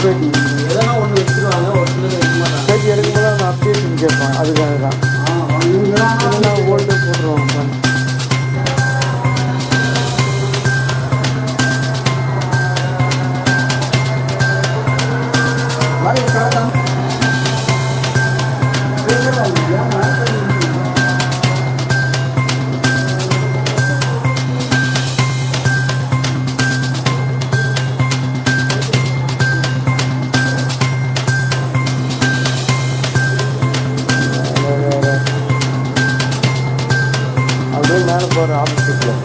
பேட்டி எதனா ஒன்று வச்சுருவாங்க, ஒரு சிலர் வைக்க மாட்டாங்க. பேட்டி எடுக்கும்போது அவங்க அப்டேஷன் கேட்பாங்க, அதுக்காக தான். இவங்கெல்லாம் ஓல்டு போட்டுருவாங்க. அப்படியே மேலே போகிற ஆப்போசிட்டில்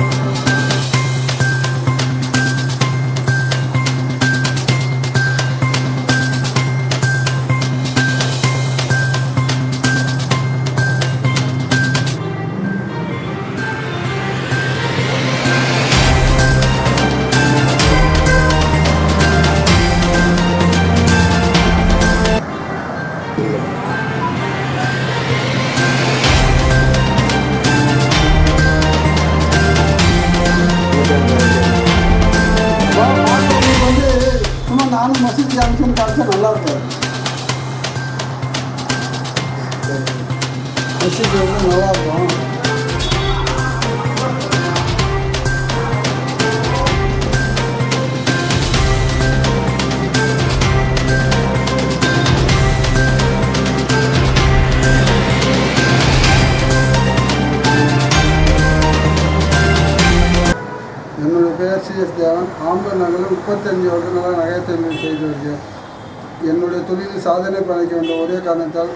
நானும் மசூதி ஜங்ஷன் பார்த்தா நல்லா இருக்கும். மசூதி வந்து நல்லா இருக்கும். என்னுடைய பெயர் CS தேவன். ஆம்பூர் நகரில் 35 வருடங்களாக நகை தொழில் செய்து வருகிறேன். என்னுடைய தொழிலில் சாதனை படைக்க வந்த ஒரே காரணத்தால்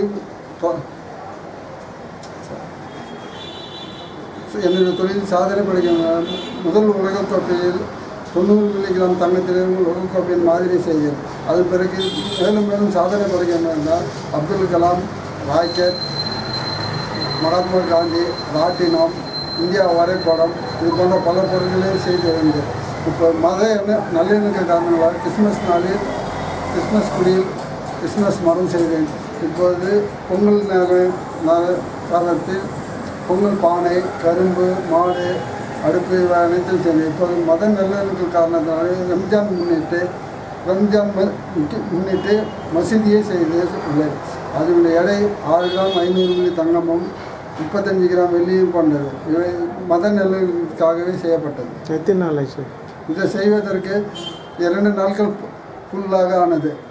என்னுடைய தொழிலில் சாதனை படைக்க முதல் உலகக்கோப்பையில் 90 மில்லிகிராம் தங்கத்திலிருந்து உலகக்கோப்பையின் மாதிரி செய்தேன். அதன் பிறகு மேலும் மேலும் சாதனை படைக்க வேண்டால் அப்துல் கலாம், ராக்கெட், மகாத்மா காந்தி, ராட்டினம், இந்தியா வரைபடம், இது போன்ற பல பொருட்களையும் செய்து வருகிறது. இப்போ மத நல்லிணக்க காரணங்களால் கிறிஸ்மஸ் நாளில் கிறிஸ்மஸ் குடியில் கிறிஸ்மஸ் மரம் செய்தேன். இப்போது பொங்கல் காலத்தில் பொங்கல் பானை, கரும்பு, மாடு, அடுப்பு இவை அனைத்தும் செய்தேன். இப்போது மத நல்லிணக்க காரணத்தினால ரம்ஜான் முன்னிட்டு மசூதியை செய்து உள்ளேன். அதனுடைய எடை 6 கிராம் 500 மில்லி தங்கமும் 35 கிராம் வெள்ளியும் கொண்டது. இவை மத நல்லிணக்கத்துக்காகவே செய்யப்பட்டது. எத்தனை நாள் ஆச்சு? இதை செய்வதற்கு 2 நாட்கள் ஃபுல்லாக ஆனது.